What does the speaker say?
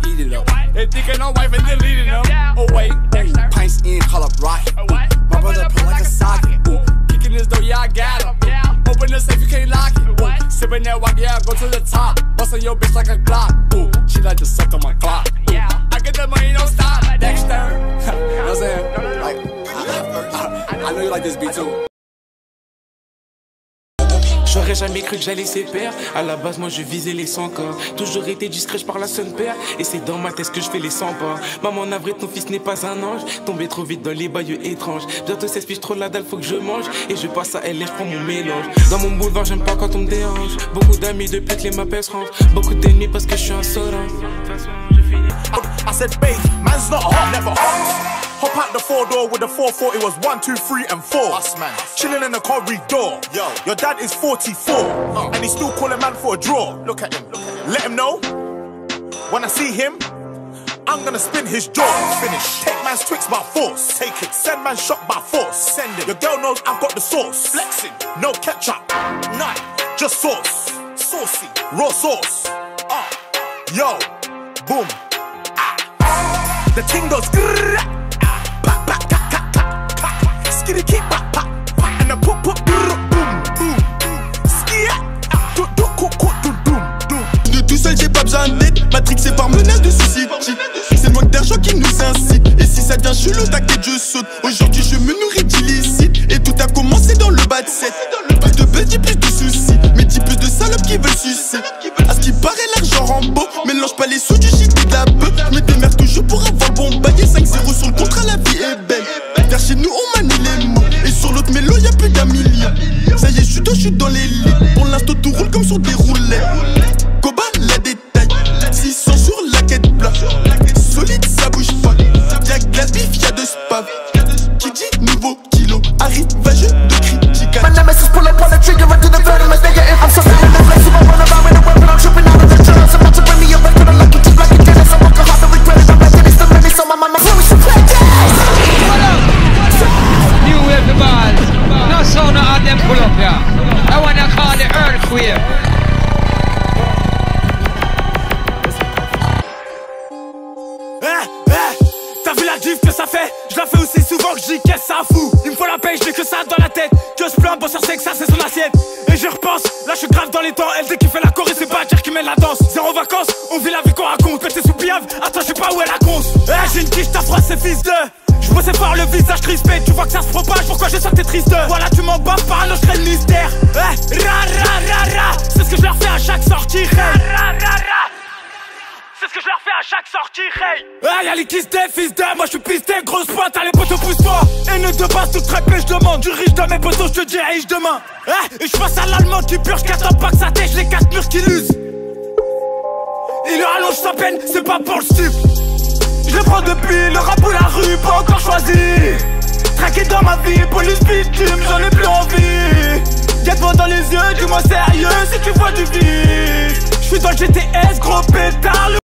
eat it up. They thinking I'm wife and deleting them. Oh wait, ooh, pints in, call up rocket. My brother pull like a socket. Ooh, kicking this door, yeah I got him. Open the safe, you can't lock it. Ooh, sipping that walk, yeah I go to the top. Bustin' your bitch like a Glock. Ooh, she like to suck on my clock. Ooh, I get the money, don't stop. Dexter, you know what I'm saying? Like, I know you like this beat too. J'aurais jamais cru que j'allais ces pairs. À la base, moi je visais les 100 corps. Toujours été discret, je parle à son père. Et c'est dans ma tête que je fais les 100 pas. Maman, navré, ton fils n'est pas un ange. Tombé trop vite dans les bayeux étranges. Bientôt 16 piges, trop la dalle, faut que je mange. Et je passe à LR, je prends mon mélange. Dans mon boulevard, j'aime pas quand on me dérange. Beaucoup d'amis depuis que les mappes se rangent. Beaucoup d'ennemis parce que je suis un soldat. I said, babe, man's not hot, never hot. Hop out the 4-door with the 4-4, it was 1, 2, 3 and 4. Us, man. Chilling in the corridor. Yo, your dad is 44, and he's still calling man for a draw. Look at him, let him know. When I see him, I'm gonna spin his jaw. Finish. Take man's Twix by force. Take it. Send man shot by force. Send it. Your girl knows I've got the sauce. Flexing. No ketchup. None. Just sauce. Saucy. Raw sauce. Yo. Boom. The ting goes grrrr. Skitty keep pop pop. And the pop pop boom boom. Skia. De tout seul j'ai pas besoin d'aide. Matrixé par menace de suicide. C'est le manque d'argent qui nous incite. Et si ça devient chelou t'inquiète je saute. Aujourd'hui je me nourris d'illicite. Et tout a commencé dans le bas de 7. Plus de buzz dit plus de soucis. Mais dis plus de salopes qui veulent sucer. À ce qui paraît l'argent Rambo. Mélange pas les sous du shit et de la beuh. Je me démerde toujours pour avoir le bon bail. 5-0 sur le contrat, la vie est belle. Vers chez nous on manie les mots. Et sur l'autre mélo y'a plus d'un million. Ça y est je suis dans les lits. Pour l'instant tout roule comme sur des roulettes. Koba les détails. 600 sur la quête plat. Solide ça bouge pas. Y'a de la bif, y'a de spav. Qui dit nouveau kilo arrive va jeu de critique. My nemesis pull up on the trigger and do the venomous negative. I'm so sick of the place. If I run around with a weapon, I'm tripping out of the drugs. About to bring me a record, I'm lucky just like a Dennis. I work hard to regret it. I'm back in this the minutes on my mind. My flow is to play this. What up? New wave the ball. No sound of them pull up here. I wanna call the earthquake. T'as vu la gif que ça fait? Je la fais aussi souvent que j'y qu'est-ce ça fout. Il me faut la paix, j'ai que ça dans la tête. Que je plains, bosseur c'est que ça c'est son assiette. Et je repense, là je suis grave dans les temps. Elle dit qu'il fait la choré, c'est pas à dire qu'il mène la danse. Zéro vacances, on vit la vie qu'on raconte. Quand t'es sous piave, attends je sais pas où est la conce. J'ai une quiche, ta phrase c'est fils de. Je bossais fort le visage crispé, tu vois que ça se propage, pourquoi je sens que t'es triste. Voilà tu m'en baves par un autre je crée le mystère. C'est ce que je leur fais à chaque sortie. C'est ce que je leur fais à chaque sortie, hey. Y'a les kiss des fils de, moi je suis pisté, grosse pointe, allez poteau pousse pas. Et ne te passe tout crêpe et je demande du riche de mes potos, je te dis riche demain. Et je passe à l'allemand qui purge, qu'attends pas que ça tèche les 4 murs qui l'usent. Il le rallonge sa peine, c'est pas pour le stup. Je le prends depuis le rap ou la rue, pas encore choisi. Traqué dans ma vie, police bitume, j'en ai plus envie. Guette-moi dans les yeux, dis-moi sérieux si tu vois du vide. Je suis dans le GTS, gros pétard.